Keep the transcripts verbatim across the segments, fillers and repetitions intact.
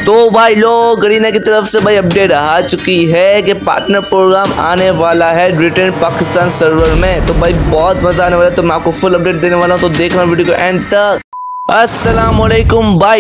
तो भाई लोग गरीना की तरफ से भाई अपडेट आ चुकी है कि पार्टनर प्रोग्राम आने वाला है रिटर्न पाकिस्तान सर्वर में। तो भाई बहुत मजा आने वाला है, तो मैं आपको फुल अपडेट देने वाला हूँ, तो देखना वीडियो को एंड तक। अस्सलाम वालेकुम भाई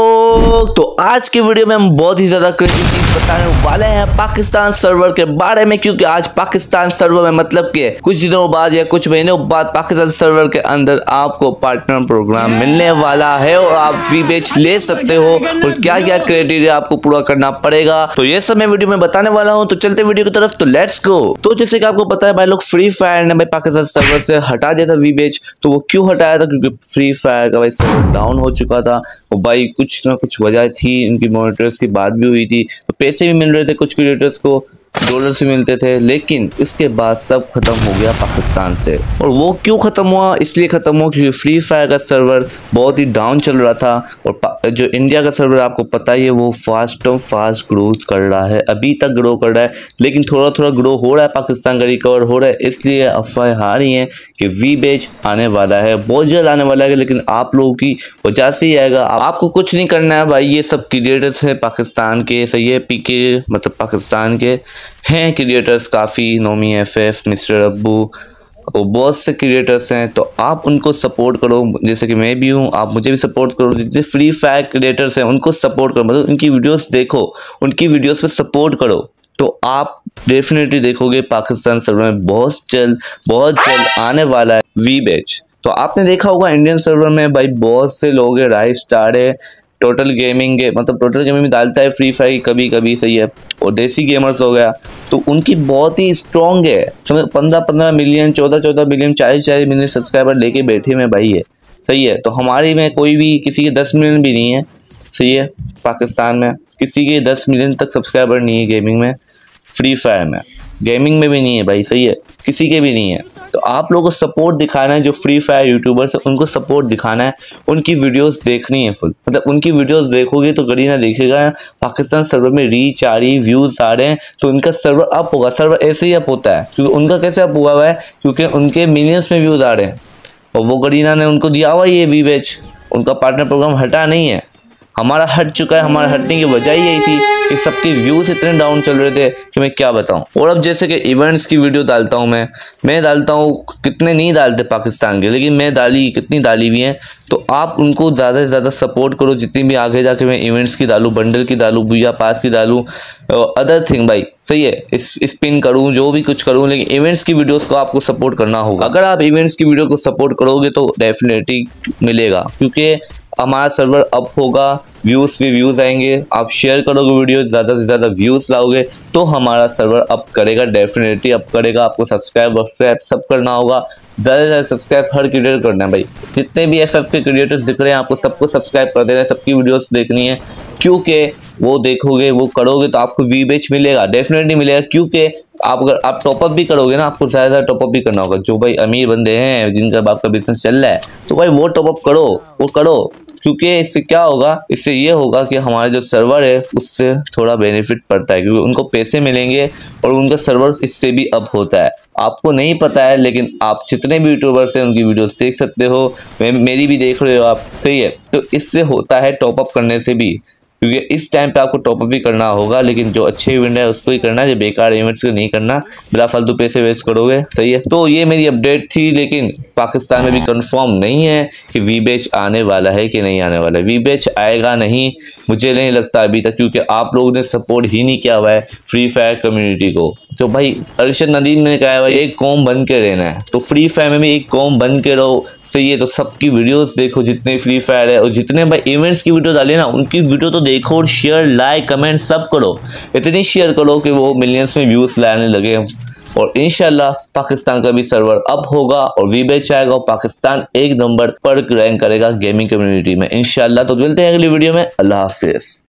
लोग, तो आज की वीडियो में हम बहुत ही ज़्यादा क्रेजी चीज़ बताने वाले हैं पाकिस्तान सर्वर के बारे में, क्योंकि आज पाकिस्तान सर्वर में मतलब कि कुछ दिनों बाद या कुछ महीनों बाद पाकिस्तान सर्वर के अंदर आपको पार्टनर प्रोग्राम मिलने वाला है और आप वी बेच ले सकते हो और क्या क्या क्राइटेरिया आपको पूरा करना पड़ेगा, तो ये सब मैं वीडियो में बताने वाला हूँ। तो चलते वीडियो की तरफ, तो लेट्स गो। तो जैसे कि आपको पता है भाई लोग, फ्री फायर ने भाई पाकिस्तान सर्वर से हटा दिया था वी बेच। तो वो क्यों हटाया था? क्योंकि फ्री फायर का भाई डाउन हो चुका था और भाई कुछ ना कुछ वजह थी, उनकी मॉनिटर्स की बात भी हुई थी, तो पैसे भी मिल रहे थे कुछ क्रिएटर्स को, डॉलर से मिलते थे, लेकिन इसके बाद सब खत्म हो गया पाकिस्तान से। और वो क्यों खत्म हुआ? इसलिए खत्म हुआ क्योंकि फ्री फायर का सर्वर बहुत ही डाउन चल रहा था और जो इंडिया का सर्वर आपको पता ही है वो फास्ट और फास्ट ग्रोथ कर रहा है, अभी तक ग्रो कर रहा है, लेकिन थोड़ा थोड़ा ग्रो हो रहा है, पाकिस्तान का रिकवर हो रहा है। इसलिए अफवाहें आ रही हैं कि वी बेच आने वाला है, बहुत जल्द आने वाला है, लेकिन आप लोगों की वजह से ही आएगा। आपको कुछ नहीं करना है भाई, ये सब क्रिएटर्स है पाकिस्तान के, सही है, पीके मतलब पाकिस्तान के हैं क्रिएटर्स काफ़ी, नोमी एफ एफ, मिस्टर अब्बू और बहुत से क्रिएटर्स हैं, तो आप उनको सपोर्ट करो, जैसे कि मैं भी हूँ, आप मुझे भी सपोर्ट करो। जितने फ्री फायर क्रिएटर्स हैं उनको सपोर्ट करो, मतलब उनकी वीडियोस देखो, उनकी वीडियोस पे सपोर्ट करो, तो आप डेफिनेटली देखोगे पाकिस्तान सर्वर में बहुत जल्द बहुत जल्द आने वाला है वी बेच। तो आपने देखा होगा इंडियन सर्वर में भाई बहुत से लोग हैं, राइस स्टार है, टोटल गेमिंग है, मतलब टोटल गेमिंग में डालता है फ्री फायर कभी कभी, सही है, और देसी गेमर्स हो गया, तो उनकी बहुत ही स्ट्रॉन्ग है, तो पंद्रह पंद्रह मिलियन, चौदह चौदह मिलियन, चालीस चालीस मिलियन सब्सक्राइबर लेके बैठे में भाई है, सही है। तो हमारी में कोई भी किसी के दस मिलियन भी नहीं है, सही है, पाकिस्तान में किसी के दस मिलियन तक सब्सक्राइबर नहीं है गेमिंग में, फ्री फायर में, गेमिंग में भी नहीं है भाई, सही है, किसी के भी नहीं है। तो आप लोगों को सपोर्ट दिखाना है, जो फ्री फायर यूट्यूबर्स है उनको सपोर्ट दिखाना है, उनकी वीडियोस देखनी है फुल, मतलब उनकी वीडियोस देखोगे तो गरीना देखेगा पाकिस्तान सर्वर में रीच आ रही, व्यूज़ आ रहे हैं, तो उनका सर्वर अप होगा। सर्वर ऐसे ही अप होता है, क्योंकि उनका कैसे अप हुआ हुआ है, क्योंकि उनके मिलियंस में व्यूज़ आ रहे हैं और वो गरीना ने उनको दिया हुआ ये वी बेच, उनका पार्टनर प्रोग्राम हटा नहीं है, हमारा हट चुका है। हमारा हटने की वजह ही यही थी कि सबके व्यूज़ इतने डाउन चल रहे थे कि मैं क्या बताऊं। और अब जैसे कि इवेंट्स की वीडियो डालता हूं, मैं मैं डालता हूं, कितने नहीं डालते पाकिस्तान के, लेकिन मैं डाली, कितनी डाली हुई हैं, तो आप उनको ज़्यादा से ज़्यादा सपोर्ट करो, जितनी भी आगे जाके मैं इवेंट्स की डालूँ, बंडल की डालूँ, बुया पास की डालूँ, अदर थिंग भाई, सही है, इस स्पिन करूँ, जो भी कुछ करूँ, लेकिन इवेंट्स की वीडियोज़ को आपको सपोर्ट करना होगा। अगर आप इवेंट्स की वीडियो को सपोर्ट करोगे तो डेफिनेटली मिलेगा, क्योंकि हमारा सर्वर अप होगा, व्यूज़ भी व्यूज़ आएंगे, आप शेयर करोगे वीडियो, ज़्यादा से ज़्यादा व्यूज़ लाओगे तो हमारा सर्वर अप करेगा, डेफिनेटली अप करेगा। आपको सब्सक्राइब वब्सक्राइब सब करना होगा, ज़्यादा से ज़्यादा सब्सक्राइब हर क्रिएटर करना है भाई, जितने भी एफ एफ के क्रिएटर्स दिख रहे हैं आपको सबको सब्सक्राइब कर देना है, सबकी वीडियोस देखनी है, क्योंकि वो देखोगे, वो करोगे तो आपको वी बेच मिलेगा, डेफिनेटली मिलेगा। क्योंकि आप अगर आप टॉपअप भी करोगे ना, आपको ज़्यादा ज़्यादा टॉपअप भी करना होगा, जो भाई अमीर बंदे हैं जिनका बाप का बिजनेस चल रहा है, तो भाई वो टॉपअप करो, वो करो, क्योंकि इससे क्या होगा, इससे ये होगा कि हमारा जो सर्वर है उससे थोड़ा बेनिफिट पड़ता है, क्योंकि उनको पैसे मिलेंगे और उनका सर्वर इससे भी अप होता है। आपको नहीं पता है, लेकिन आप जितने भी यूट्यूबर्स हैं उनकी वीडियोस देख सकते हो, मेरी भी देख रहे हो आप, सही है। तो इससे होता है टॉपअप करने से भी, क्योंकि इस टाइम पे आपको टॉपअप भी करना होगा, लेकिन जो अच्छे इवेंट है उसको ही करना है, जो बेकार इवेंट्स को नहीं करना, बिना फालतू पैसे वेस्ट करोगे, सही है। तो ये मेरी अपडेट थी, लेकिन पाकिस्तान में भी कंफर्म नहीं है कि वी बेच आने वाला है कि नहीं आने वाला है। वी बेच आएगा नहीं, मुझे नहीं लगता अभी तक, क्योंकि आप लोगों ने सपोर्ट ही नहीं किया हुआ है फ्री फायर कम्युनिटी को। तो भाई अरशद नदीम ने कहा है भाई एक कौम बन के रहना है, तो फ्री फायर में भी एक कौम बन के रहो, सही है। तो सबकी वीडियोस देखो, जितने फ्री फायर है, और जितने भाई इवेंट्स की वीडियो डाले ना उनकी वीडियो तो देखो, और शेयर लाइक कमेंट सब करो, इतनी शेयर करो कि वो मिलियंस में व्यूज लाने लगे, और इंशाल्लाह पाकिस्तान का भी सर्वर अप होगा और वी बेच आएगा और पाकिस्तान एक नंबर पर रैंक करेगा गेमिंग कम्युनिटी में इंशाल्लाह। तो मिलते हैं अगली वीडियो में, अल्लाह हाफिज।